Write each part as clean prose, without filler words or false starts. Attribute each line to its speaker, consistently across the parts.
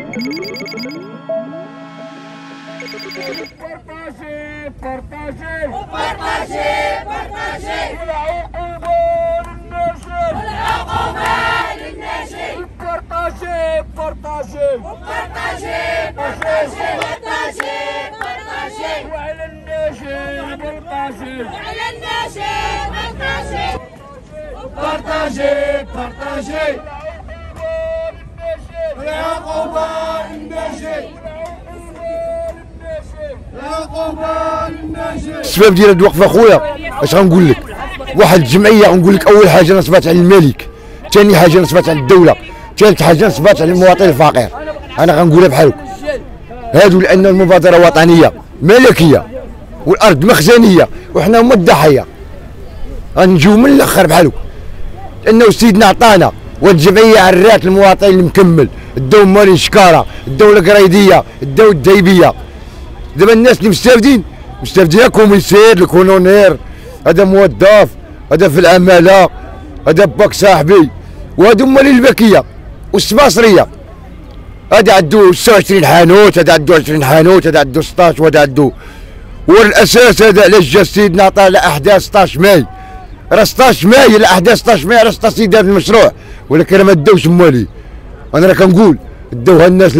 Speaker 1: السبب ديال هاد الوقفه خويا اش غنقول لك؟ واحد الجمعيه غنقول لك اول حاجه نصبات على الملك، ثاني حاجه نصبات على الدوله، ثالث حاجه نصبات على المواطن الفقير. انا غنقولها بحالك هادو لان المبادره وطنيه ملكيه والارض مخزنيه وحنا هما الضحيه. غنجيو من الاخر بحالك لانه سيدنا عطانا والجمعيه عرات المواطن المكمل، الدو مالين شكاره، الدوله قريديه، الدو الدايبيه. دابا الناس اللي مستافدين كوميسير الكولونير، هذا موظف، هذا في العماله، هذا باك صاحبي، وهادو هما اللي الباكيه والسباصريه. هذا عنده 26 حانوت، هذا عنده 20 حانوت، هذا عنده 16 وهذا عنده. والاساس هذا علاش جا سيدنا عطا على احداث 16 ماي، راه 16 ماي الاحداث 16 ماي راه 16 سيدي هذا المشروع، ولكن راه ما داوش موالي. انا راه كنقول داوها الناس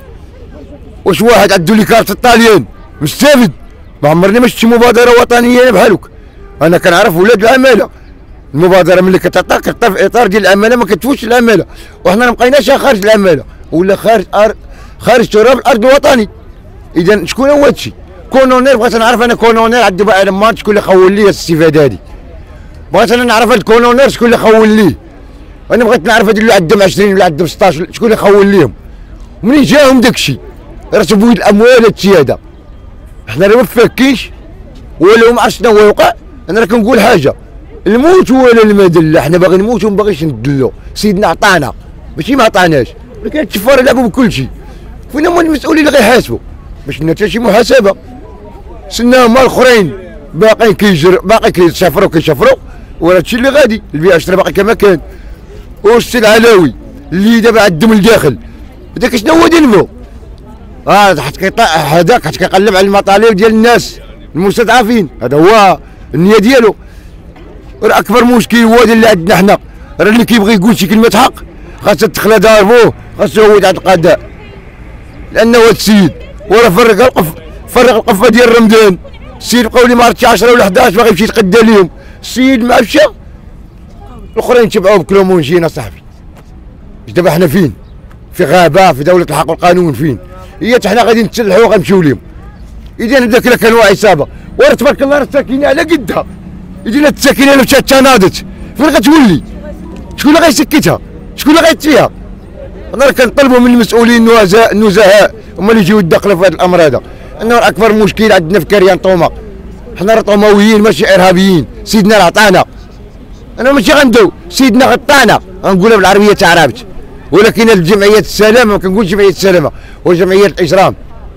Speaker 1: واش واحد عنده لي كارت الطاليان مستافد؟ ما عمرني ما شفت مبادره وطنيه بحالك. انا كنعرف ولاد العماله، المبادره ملي كتعطى في اطار ديال العماله ما كتفوتش العماله، وحنا ما بقيناش خارج العماله ولا خارج تراب الارض الوطني. اذا شكون هو هادشي؟ كولونير بغيت نعرف انا كولونير عندي بقى لما شكون اللي خول لي الاستفاده هذه؟ بغيت انا نعرف هاد الكولونير شكون اللي خول ليه؟ انا بغيت نعرف هاد اللي عندهم 20 ولا عندهم 16 شكون اللي خول ليهم؟ ومنين جاهم داكشي؟ راه تبويض الاموال هادشي هذا. حنا راه ما فاكينش ولا ما عرفتش شنو هو يوقع. انا راه كنقول حاجه، الموت ولا المذله، حنا باغي نموتوا وما باغيش ندلوا. سيدنا عطانا ماشي ما عطاناش، ولكن التفار يلعبوا بكل شيء. فين هما المسؤولين اللي غيحاسبوا؟ باش لنا حتى شي محاسبه. سنا هما الاخرين باقيين باقي كيشفروا ولا هادشي اللي غادي. البيئه العشره باقي كما كان. والسي العلاوي اللي دابا عندهم الداخل هذاك شنو هو ديالو؟ هذاك حيت كيقلب على المطالب ديال الناس المستضعفين، هذا هو النيه ديالو. راه اكبر مشكل هو اللي عندنا حنا، راه اللي كيبغي يقول شي كلمه حق خاصها تدخل دار خاصو يعود عند القضاء. لانه هذا السيد وراه فرق القفه ديال رمضان. السيد بقاو لي ما عرفتش 10 ولا 11 باغي يمشي يتقدى ليهم. السيد ما مشى، الاخرين تبعوه بكلهم ونجينا صاحبي. دابا حنا فين؟ في غابه في دوله الحق والقانون فين؟ هي حنا غادي نتسلحوا وغنمشيو لهم. اذا هذاك اللي كان واعي سابق وراه تبارك الله راه ساكنين على قدها. اذا الساكنه اللي مشات تناضت فين غتولي؟ شكون اللي غيسكتها؟ شكون اللي غيطفيها؟ انا راه كنطلبوا من المسؤولين النزهاء هما اللي يجيو يدخلوا في هذا الامر هذا. انه اكبر مشكل عندنا في كريان طومه، حنا راه طومويين ماشي ارهابيين. سيدنا راه عطانا، انا ماشي غندو سيدنا غطانا، غنقولها بالعربيه تاع عرفت. ولكن الجمعيه السلامه ما كنقولش جمعيه السلامه وجمعيه الاجرام.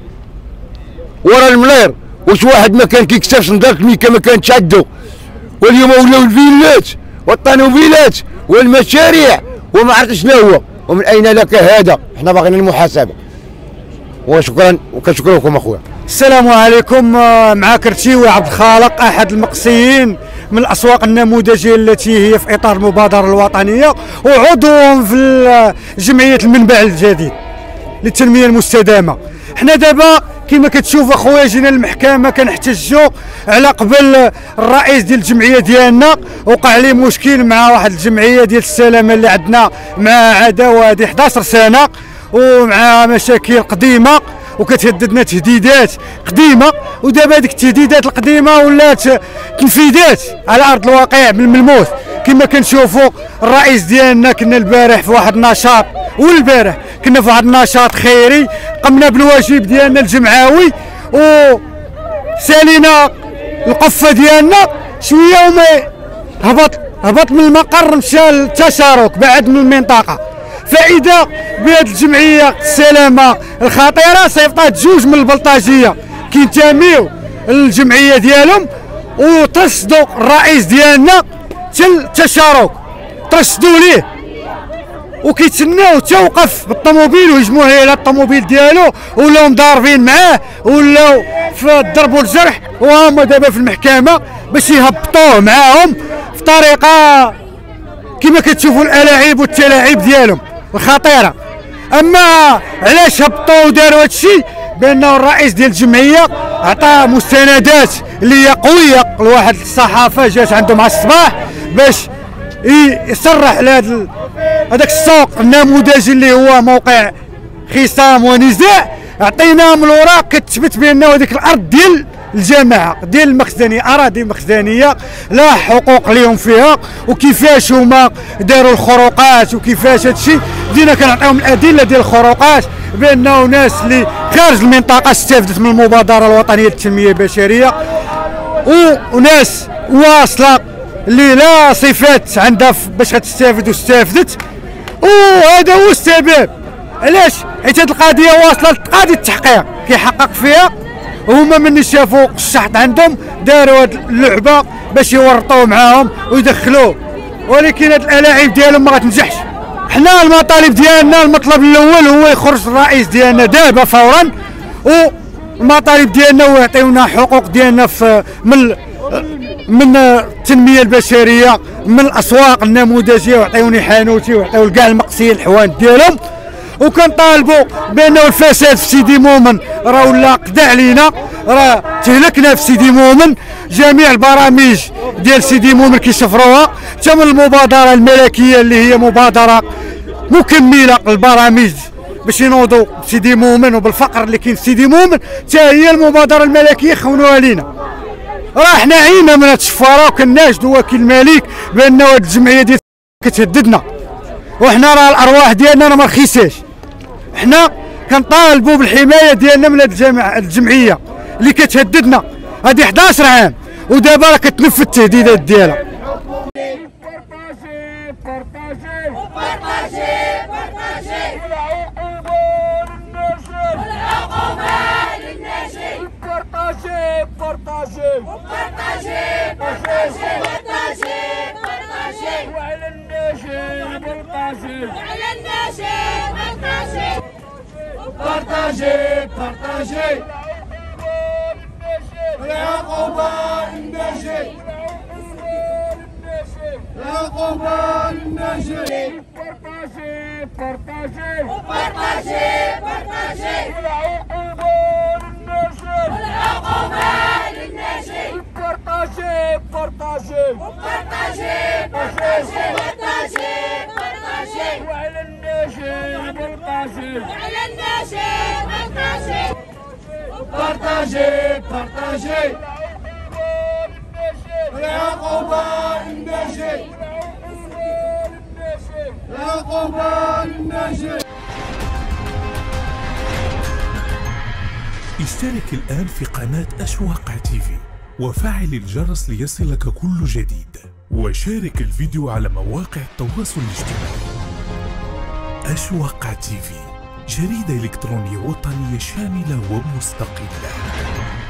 Speaker 1: ورا الملير واش واحد ما كان كيكسب صندوق الميكا ما كانتش عنده، واليوم ولاو الفيلات والطانوفيلات والمشاريع وما عرفت شنو هو. ومن اين لك هذا؟ حنا باغيين المحاسبه. وشكرا وكنشكر لكم اخويا.
Speaker 2: السلام عليكم. معاك رتيوي عبد الخالق احد المقصيين من الاسواق النموذجيه التي هي في اطار المبادره الوطنيه وعضو في جمعيه المنبع الجديد للتنميه المستدامه. حنا دابا كما كتشوف اخويا جينا للمحكمه كنحتجوا على قبل الرئيس ديال الجمعيه ديالنا وقع عليه مشكل مع واحد الجمعيه ديال السلامه اللي عندنا مع عداوه هذه 11 سنه ومع مشاكل قديمه وكتهددنا تهديدات قديمه. ودابا هذيك التهديدات القديمه ولات تنفيذات على ارض الواقع بالملموس. كما كنشوفوا الرئيس ديالنا كنا البارح في واحد النشاط والبارح كنا في واحد النشاط خيري قمنا بالواجب ديالنا الجمعوي وسالينا القفه ديالنا شويه وما هبط من المقر مشى للتشارك بعد من المنطقه. فاذا بهذه الجمعيه السلامه الخطيره صيفطات جوج من البلطاجيه كينتميو للجمعيه ديالهم وترصدوا الرئيس ديالنا التشارك ترصدوا ليه وكيتسناو توقف بالطوموبيل ويهجموه على الطوموبيل ديالو، ولاو مضاربين معاه ولاو في الضرب والجرح، وهما دابا في المحكمه باش يهبطوه معاهم في طريقه كما كتشوفوا الالاعيب والتلاعيب ديالهم الخطيره. اما علاش هبطوا وداروا هذا الشيء؟ بانه الرئيس ديال الجمعيه عطى مستندات اللي هي قويه لواحد الصحافه جات عنده مع الصباح باش يصرح على هذاك السوق النموذجي اللي هو موقع خصام ونزاع. عطيناهم الاوراق كتثبت بان هذيك الارض ديال الجماعه ديال المخزنيه، اراضي مخزنيه لا حقوق لهم فيها، وكيفاش هما داروا الخروقات وكيفاش هادشي. بدينا كنعطيهم الادله ديال الخروقات بانه ناس اللي خارج المنطقه استفدت من المبادره الوطنيه للتنميه البشريه، وناس واصله اللي لا صفات عندها باش غتستافد واستافدت. وهذا هو السبب علاش، حيت هذه القضيه واصله لقاضي التحقيق كيحقق فيها، وهما من شافوا الشحط عندهم داروا هذه اللعبه باش يورطوا معاهم ويدخلوه، ولكن هذه الالاعيب ديالهم ما غتنجحش. حنا المطالب ديالنا المطلب الاول هو يخرج الرئيس ديالنا دابا فورا، والمطالب ديالنا هو يعطيونا حقوق ديالنا في من التنميه البشريه، من الاسواق النموذجيه، ويعطيوني حانوتي ويعطيو كاع المقصيين الحوانت ديالهم. وكنطالبوا بانه الفساد في سيدي مومن راه ولا قدا علينا، راه تهلكنا في سيدي مومن. جميع البرامج ديال سيدي مومن كيشفروها، حتى من المبادره الملكيه اللي هي مبادره مكمله للبرامج باش ينوضوا بسيدي مومن وبالفقر اللي كاين في سيدي مومن، حتى هي المبادره الملكيه خونوها لينا. راه حنا عينا من هاد الشفاره وكناشدوا وكيل الملك بانه هاد الجمعيه ديال كتهددنا، وحنا راه الارواح ديالنا راه ما رخيصاش. حنا كنطالبوا بالحمايه ديالنا من هاد الجمعيه اللي كتهددنا هذه 11 عام، ودابا راه كتنفذ التهديدات ديالها.
Speaker 3: اشترك الآن في قناة أشواق تيفي وفعل الجرس ليصلك كل جديد، وشارك الفيديو على مواقع التواصل الاجتماعي. أشواق تيفي، جريدة إلكترونية وطنية شاملة ومستقلة.